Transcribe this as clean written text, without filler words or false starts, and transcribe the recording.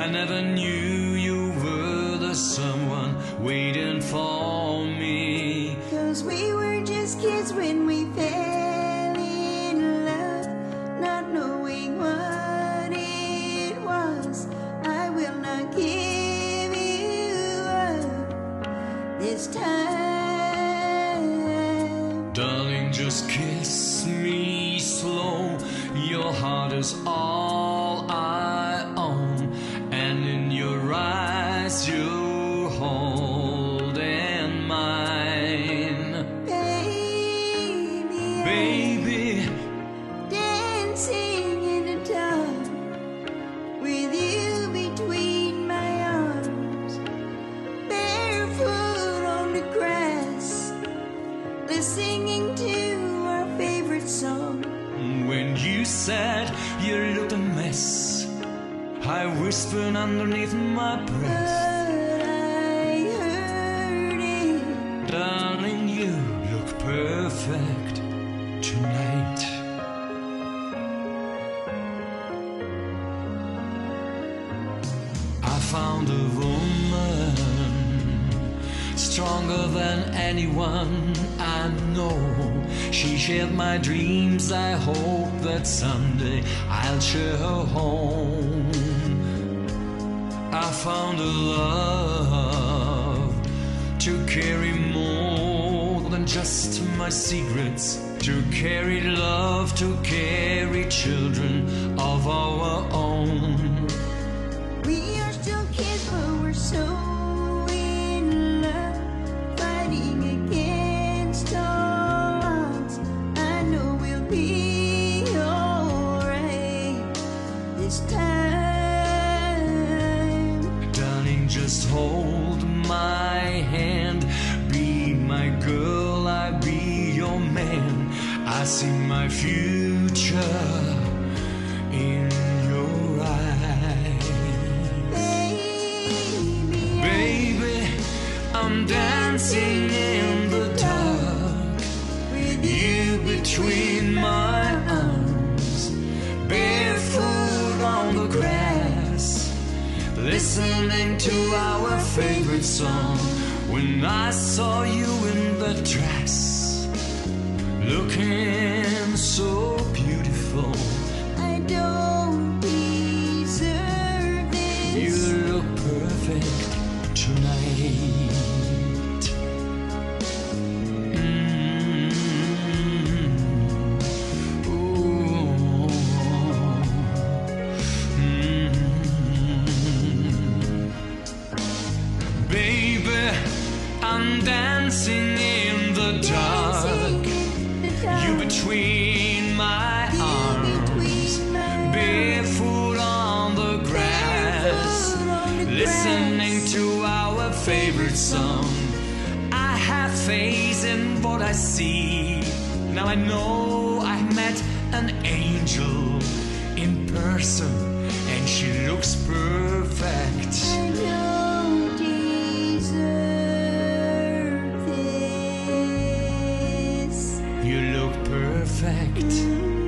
I never knew you were the someone waiting for me. 'Cause we were just kids when we fell in love, not knowing what it was. I will not give you up this time. Darling, just kiss me slow. Your heart is all I own, and in your eyes you're holding mine. Baby, dancing in the dark with you between my arms, barefoot on the grass, listening to our favorite song. when you said you looked a mess, I whispered underneath my breath, But I heard it. darling, you look perfect tonight. I found a woman stronger than anyone I know. She shared my dreams. I hope that someday I'll share her home. I found a love to carry more than just my secrets, to carry love, to carry children of our own. We are still kids, but we're so in love, fighting against all odds. I know we'll be alright this time. Darling, just hold my hand, be my girl, I be your man. I see my future in your eyes. Baby, I'm dancing in the dark with you between my arms, barefoot on the grass, listening to our favorite song. When I saw you in the dress, looking so beautiful, I don't deserve this. you look perfect tonight. Baby, I'm dancing in the dark, you between my arms, barefoot on the grass, listening to our favorite song. I have faith in what I see. Now I know I met an angel in person, and she looks perfect. I don't deserve this. You look perfect